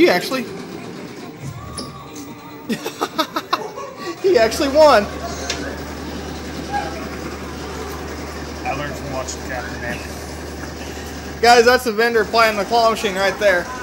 You actually... He actually won. I learned from watching Captain America. Guys, that's the vendor playing the claw machine right there.